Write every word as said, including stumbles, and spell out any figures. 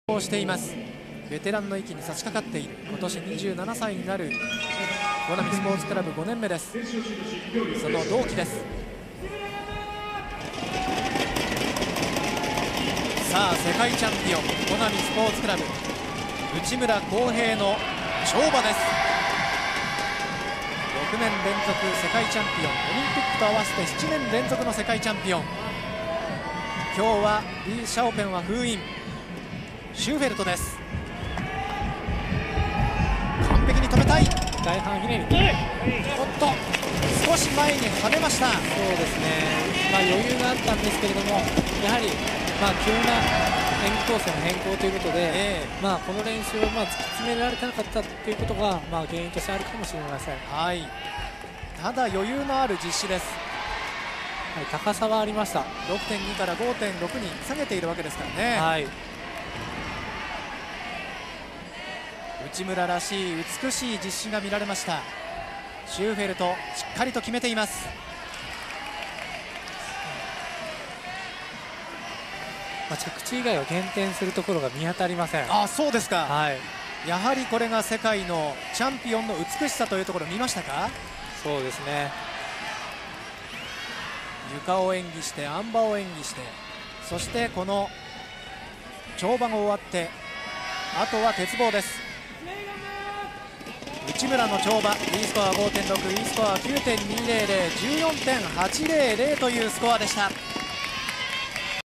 をしています。ベテランの域に差し掛かっている今年にじゅうななさいになるコナミスポーツクラブごねんめです。その同期です。さあ世界チャンピオンコナミスポーツクラブ内村航平の跳馬です。ろくねん連続世界チャンピオン、オリンピックと合わせてななねん連続の世界チャンピオン。今日はリ・シャオペンは封印、シューフェルトです。完璧に止めたい。 大半ひねり、 おっと少し前に跳ねました。 そうですね、まあ、余裕があったんですけれども、やはり、まあ、急な演技構成の変更ということで、えーまあ、この練習をまあ突き詰められてなかったということが、まあ、原因としてあるかもしれません。 はい、ただ余裕のある実施です。 はい、高さはありました。 ろくてんに から ごてんろく に下げているわけですからね。 はい、 内村らしい美しい実施が見られました。シューフェルトしっかりと決めています。 まあ、着地以外は減点するところが見当たりません。 あ、そうですか。 はい、 やはりこれが世界のチャンピオンの美しさというところを見ましたか。 そうですね、 床を演技してあん馬を演技して、そしてこの跳馬が終わってあとは鉄棒です。内村の跳馬 D スコア ごてんろく、 E スコア きゅうてんにひゃく、 じゅうよんてんはちぜろぜろ というスコアでした。